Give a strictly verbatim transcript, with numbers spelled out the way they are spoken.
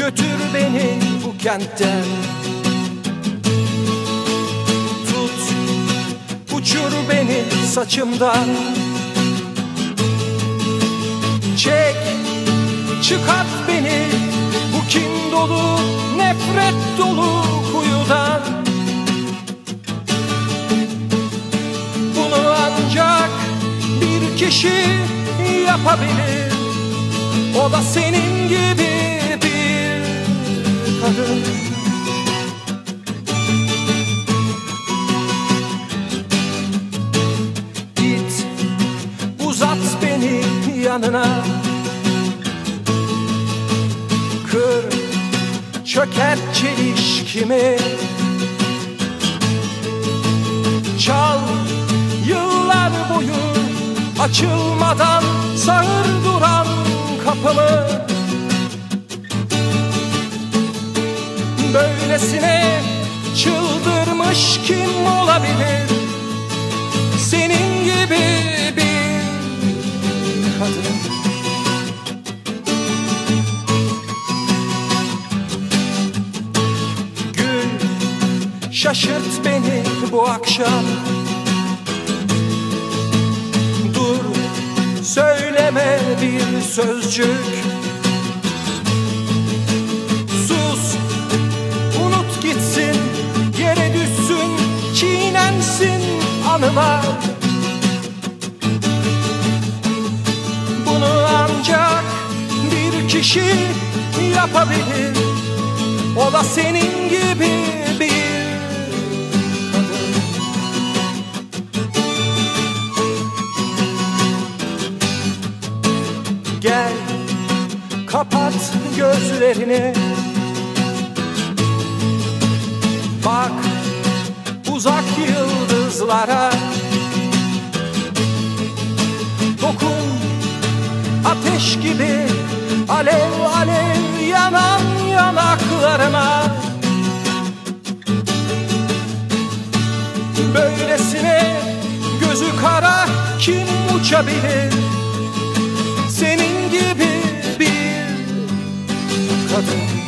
götür beni bu kentten. Tut, uçur beni saçımdan. Çek, çıkart beni bu kin dolu, nefret dolu kuyudan. Bunu ancak bir kişi yapabilir, o da senin gibi bir kadın. Git, uzat beni yanına. Kır, çöker çelişkimi. Çal yıllar boyu açılmadan sağır duran kapımı. Böylesine çıldırmış kim olabilir, senin gibi bir kadın. Şaşırt beni bu akşam. Dur, söyleme bir sözcük. Sus, unut gitsin, yere düşsün, çiğnensin anılar. Bunu ancak bir kişi yapabilir, o da senin gibi bir. Gel, kapat gözlerini. Bak uzak yıldızlara. Dokun ateş gibi alev alev yanan yanaklarına. Böylesine gözü kara kim uçabilir, senin gibi bir kadın.